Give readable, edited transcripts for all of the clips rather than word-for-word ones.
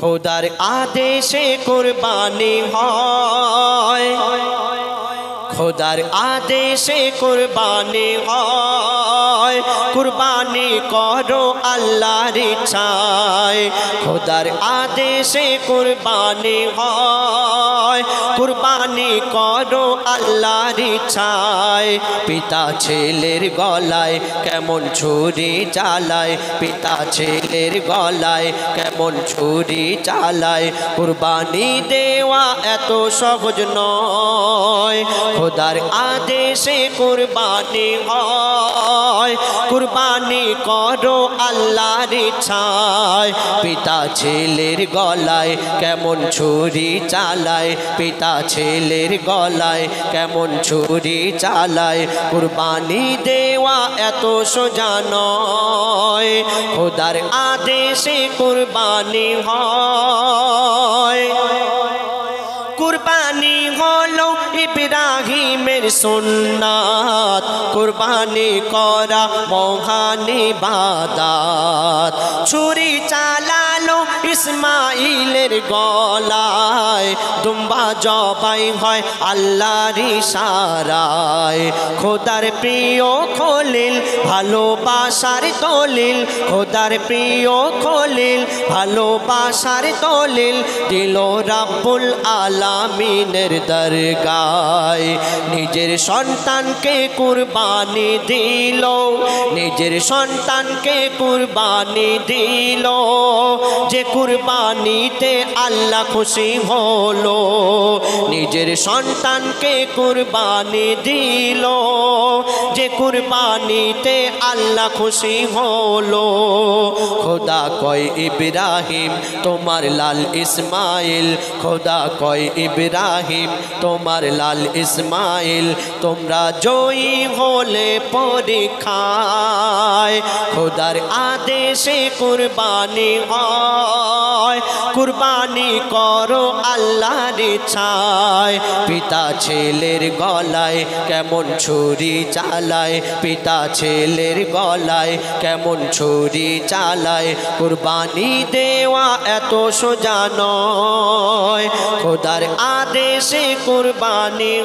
খোদার আদেশে কুরবানি হয়, খোদার আদেশে কুরবানি হয়। কুরবানি করো আল্লাহর ইচ্ছায়, খোদার আদেশে কুরবানি হয়। কুরবানি করো আল্লাহর ইচ্ছায়। পিতা ছেলের গলায় কেমন ছুরি চালায়, পিতা ছেলের গলায় কেমন ছুরি চালায়। কুরবানি দেওয়া এত সহজ নয়, খোদার আদেশে কুরবানি হয়। কুরবানি করো আল্লাহর ইচ্ছায়। পিতা ছেলের গলায় কেমন ছুরি চালায়, পিতা ছেলের গলায় কেমন ছুরি চালায়। কুরবানি দেওয়া এত সোজা নয়, খোদার আদেশে কুরবানি হয়। কুরবানি হলো ইব্রাহিমের সুন্নাত, কুরবানি করা মহান ইবাদত। ছুরি চালালো ইসমাইলের গলায়, দুম্বা জবাই হয় আল্লাহর ইশারায়। খোদার প্রিয় খলিল ভালোবাসার দলিল, খোদার প্রিয় খলিল ভালোবাসার দলিল। দিল রাব্বুল আলামিনের দরগায়, নিজের সন্তানকে কুরবানি দিল, নিজের সন্তানকে কুরবানি দিল। যে কুরবানিতে আল্লাহ খুশি হলো, নিজের সন্তানকে কুরবানি দিল। যে কুরবানিতে আল্লাহ খুশি হলো। খোদা কয় ইব্রাহিম তোমার লাল ইসমাইল, খোদা কয় ইব্রাহিম তোমার লাল ইসমাইল। তোমরা জয়ী হলে পরীক্ষায়, খোদার আদেশে কুরবানি হয়। কুরবানি করো আল্লাহর ইচ্ছায়। পিতা ছেলের গলায় কেমন ছুরি চালায়, পিতা ছেলের গলায় কেমন ছুরি চালায়। কুরবানি দেওয়া এত সোজা নয়, খোদার আদেশে কুরবানি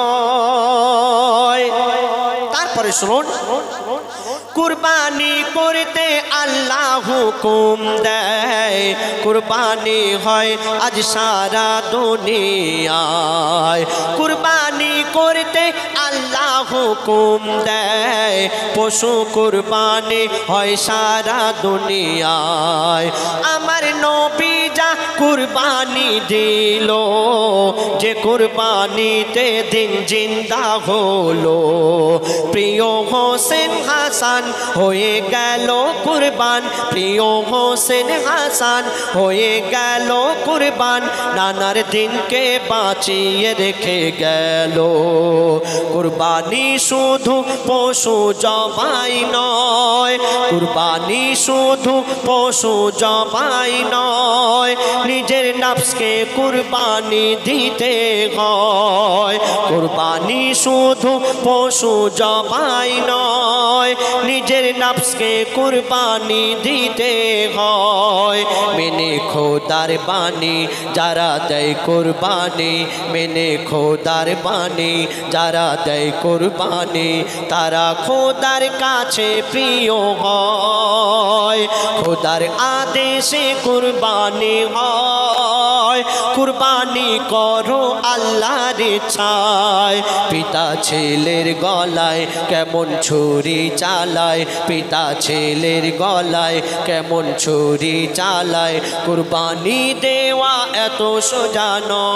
হয়। তারপরে শুনুন, কুরবানি করতে আল্লাহ হুকুম দেয়। কুরবানি হয় আজ সারা দুনিয়ায়, কুরবানি করতে আল্লাহ হুকুম দেয়। পশু কুরবানি হয় সারা দুনিয়ায়। আমার নবী যা কুরবানি দিল, যে কুরবানিতে দিন জিন্দা হলো। প্রিয় হোসেন হাসান হয়ে গেল কুরবান, প্রিয় হোসেন হাসান হয়ে গেল কুরবান। নানার দিনকে বাঁচিয়ে রেখে গেল। কুরবানি শুধু পশু জবাই নয়, কুরবানি শুধু পশু জবাই নয়। নিজের নফসকে কুরবানি দিতে হয়। কুরবানি শুধু পশু জবাই নয়, নিজের নফসকে কুরবানি দিতে হয়। মেনে খোদার বাণী যারা দেয় কুরবানি, মেনে খোদার বাণী যারা দেয় কুরবানি। তারা খোদার কাছে প্রিয় হয়, খোদার আদেশে কুরবানি হয়। কুরবানি করো আল্লাহর ইচ্ছায়। পিতা ছেলের গলায় কেমন ছুরি চালায়, পিতা ছেলের গলায় কেমন ছুরি চালায়। কুরবানি দেওয়া এত সোজা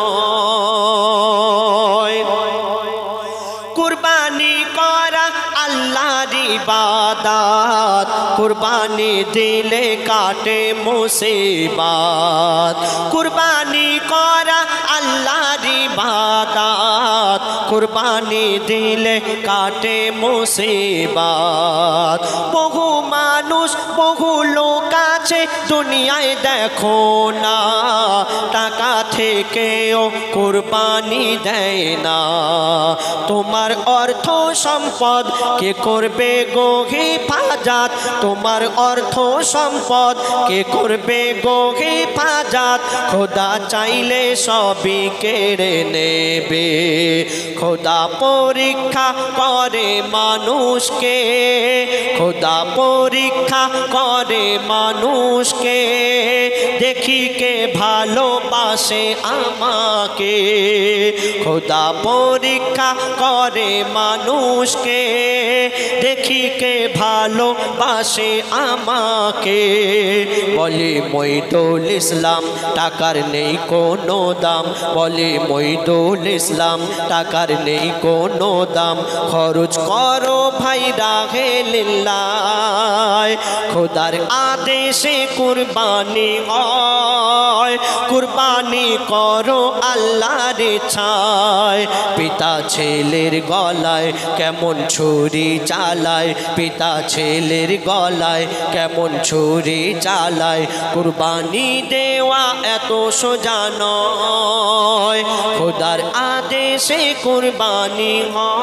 নয়, কুরবানি করা আল্লাহর ইবাদত। কুরবানি দিলে কাটে মুসিবত, কুরবানি করা আল্লাহর ইবাদত। কুরবানি দিলে কাটে মুসিবত। বহু মানুষ বহু লোক আছে দুনিয়ায় দেখো না টাকা থেকেও কুরবানি দেয় না তোমার অর্থ সম্পদ কে করবে গো হেফাজত তোমার অর্থ সম্পদ কে করবে গো হেফাজত খোদা চাইলে সবই কেড়ে নেবে খোদা পরীক্ষা করে মানুষকে খোদা পরীক্ষা করে মানুষকে দেখি কে ভালোবাসে আমাকে খোদা পরীক্ষা করে মানুষকে দেখি কে ভালোবাসে আমাকে বলে মইদুল ইসলাম টাকার নেই কোনো দাম বলে মইদুল ইসলাম টাকার নেই কোনো দাম খরচ করো ভাই রাহে লিল্লাহ খোদার আদেশে কুরবানি হয় কুরবানি করো আল্লাহর ইচ্ছায় পিতা ছেলের গলায় কেমন ছুরি চালায় পিতা ছেলের গলায় কেমন ছুরি চালায় কুরবানি দেওয়া এত সোজা নয় খোদার আদেশে কুরবানি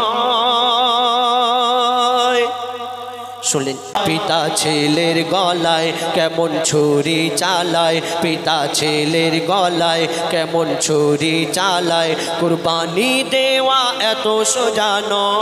হয় শুনলেন পিতা ছেলের গলায় কেমন ছুরি চালায় পিতা ছেলের গলায় কেমন ছুরি চালায় কুরবানি দেওয়া এত সোজা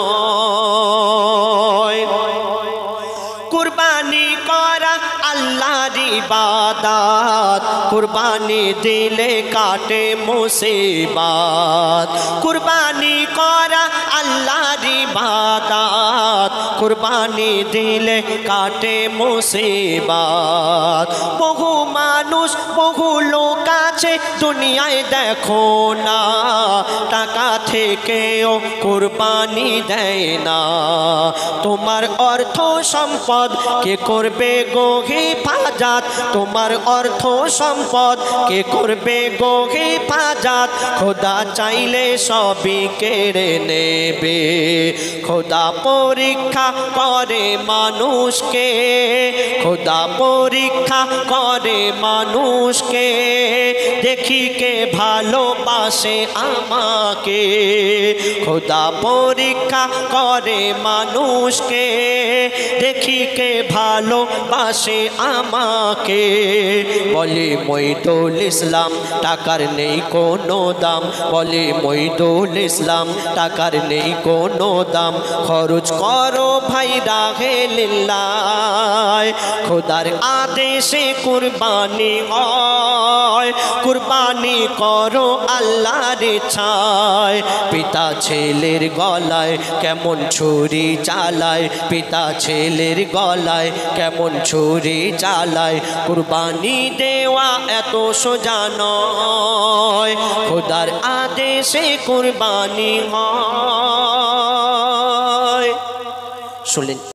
নয় কুরবানি করা আল্লাহর ইবাদত কুরবানি দিলে কাটে মুসিবত কুরবানি করা আল্লাহর ইবাদত কুরবানি দিলে কাটে মুসিবত বহু মানুষ বহু লোক আছে দুনিয়ায় দেখো না টাকা থেকেও কুরবানি দেয় না তোমার অর্থ সম্পদ কে করবে গো হেফাজত তোমার অর্থ সম্পদ কে করবে গো হেফাজত খোদা চাইলে সবই কেড়ে নেবে খোদা পরীক্ষা করে মানুষকে খোদা পরীক্ষা করে মানুষকে দেখি কে ভালোবাসে আমাকে খোদা পরীক্ষা করে মানুষকে দেখি কে ভালোবাসে আমাকে বলে মইদুল ইসলাম টাকার নেই কোনো দাম বলে মইদুল ইসলাম টাকার নেই কোনো দাম খরচ করো ভাই রাহে লিল্লাহ খোদার আদেশে কুরবানি হয় কুরবানি করো আল্লাহর ইচ্ছায় পিতা ছেলের গলায় কেমন ছুরি চালায় পিতা ছেলের গলায় কেমন ছুরি চালায় কুরবানি দেওয়া এত সোজা নয় খোদার আদেশে কুরবানি হয় শুনলেন